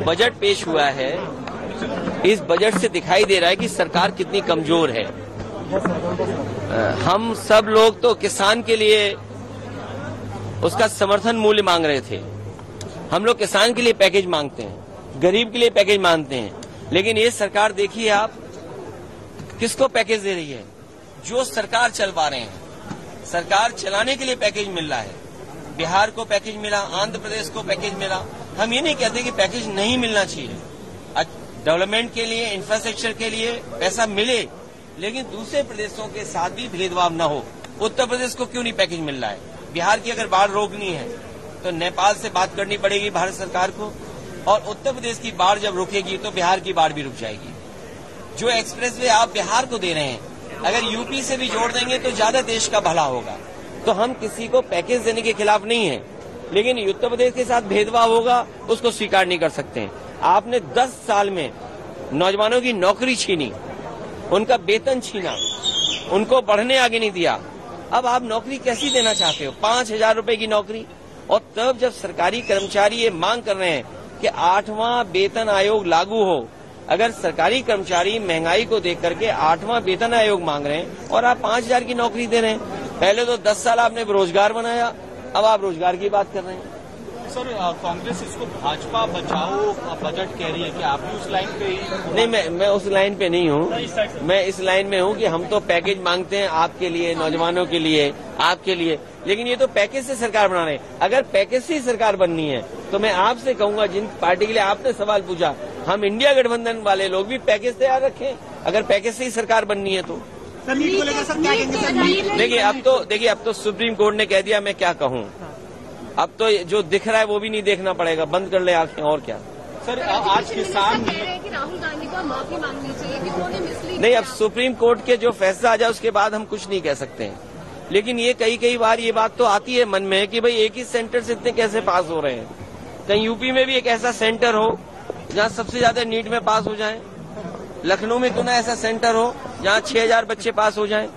Budget पेश हुआ है, इस बजट से दिखाई दे रहा है कि सरकार कितनी कमजोर है। हम सब लोग तो किसान के लिए उसका समर्थन मूल्य मांग रहे थे। हम लोग किसान के लिए पैकेज मांगते हैं, गरीब के लिए पैकेज मांगते हैं, लेकिन ये सरकार देखिए आप किसको पैकेज दे रही है। जो सरकार चल पा रहे हैं, सरकार चलाने के लिए पैकेज मिल रहा है। बिहार को पैकेज मिला, आंध्र प्रदेश को पैकेज मिला। हम ये नहीं कहते कि पैकेज नहीं मिलना चाहिए, डेवलपमेंट के लिए, इंफ्रास्ट्रक्चर के लिए पैसा मिले, लेकिन दूसरे प्रदेशों के साथ भी भेदभाव न हो। उत्तर प्रदेश को क्यों नहीं पैकेज मिल रहा है? बिहार की अगर बाढ़ रोकनी है तो नेपाल से बात करनी पड़ेगी भारत सरकार को, और उत्तर प्रदेश की बाढ़ जब रुकेगी तो बिहार की बाढ़ भी रुक जाएगी। जो एक्सप्रेसवे आप बिहार को दे रहे हैं, अगर यूपी से भी जोड़ देंगे तो ज्यादा देश का भला होगा। तो हम किसी को पैकेज देने के खिलाफ नहीं है, लेकिन उत्तर प्रदेश के साथ भेदभाव होगा उसको स्वीकार नहीं कर सकते हैं। आपने 10 साल में नौजवानों की नौकरी छीनी, उनका वेतन छीना, उनको बढ़ने आगे नहीं दिया। अब आप नौकरी कैसी देना चाहते हो? 5,000 रुपए की नौकरी। और तब जब सरकारी कर्मचारी ये मांग कर रहे हैं कि 8वां वेतन आयोग लागू हो, अगर सरकारी कर्मचारी महंगाई को देख करके 8वां वेतन आयोग मांग रहे हैं और आप 5,000 की नौकरी दे रहे हैं, पहले तो 10 साल आपने रोजगार बनाया, अब आप रोजगार की बात कर रहे हैं। सर, कांग्रेस इसको भाजपा बचाओ बजट कह रही है कि आप भी उस लाइन पे ही? नहीं, मैं उस लाइन पे नहीं हूँ। मैं इस लाइन में हूँ कि हम तो पैकेज मांगते हैं आपके लिए, नौजवानों के लिए, आपके लिए, लेकिन ये तो पैकेज से सरकार बना रहे हैं। अगर पैकेज से ही सरकार बननी है तो मैं आपसे कहूंगा, जिन पार्टी के लिए आपने सवाल पूछा, हम इंडिया गठबंधन वाले लोग भी पैकेज तैयार रखें, अगर पैकेज से ही सरकार बननी है तो। नीट को लेकर सर क्या कहेंगे सर? देखिए अब तो सुप्रीम कोर्ट ने कह दिया, मैं क्या कहूँ। अब तो जो दिख रहा है वो भी नहीं देखना पड़ेगा, बंद कर ले आंखें, और क्या। सर, आज किसान कह रहे हैं कि राहुल गांधी को माफी मांगनी चाहिए कि उन्होंने मिसलीड नहीं, अब सुप्रीम कोर्ट के जो फैसला आ जाए उसके बाद हम कुछ नहीं कह सकते हैं, लेकिन ये कई बार ये बात तो आती है मन में कि भाई एक ही सेंटर से इतने कैसे पास हो रहे हैं। कहीं यूपी में भी एक ऐसा सेंटर हो जहाँ सबसे ज्यादा नीट में पास हो जाए, लखनऊ में क्यों ना ऐसा सेंटर हो जहाँ 6,000 बच्चे पास हो जाएं।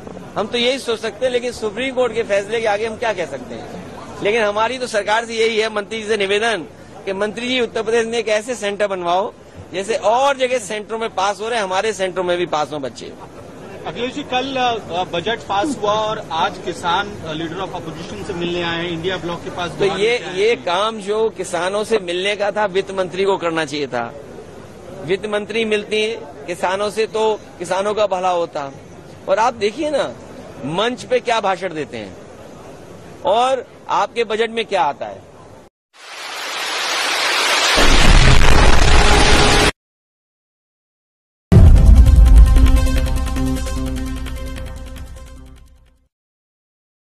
हम तो यही सोच सकते हैं, लेकिन सुप्रीम कोर्ट के फैसले के आगे हम क्या कह सकते हैं। लेकिन हमारी तो सरकार से यही है, मंत्री जी से निवेदन कि मंत्री जी उत्तर प्रदेश में एक ऐसे सेंटर बनवाओ जैसे और जगह सेंटरों में पास हो रहे हैं, हमारे सेंटरों में भी पास हो बच्चे। अखिलेश जी, कल बजट पास हुआ और आज किसान लीडर ऑफ अपोजिशन से मिलने आए हैं, इंडिया ब्लॉक के पास। तो ये काम जो किसानों से मिलने का था, वित्त मंत्री को करना चाहिए था। वित्त मंत्री मिलती है किसानों से तो किसानों का भला होता। और आप देखिए ना, मंच पे क्या भाषण देते हैं और आपके बजट में क्या आता है।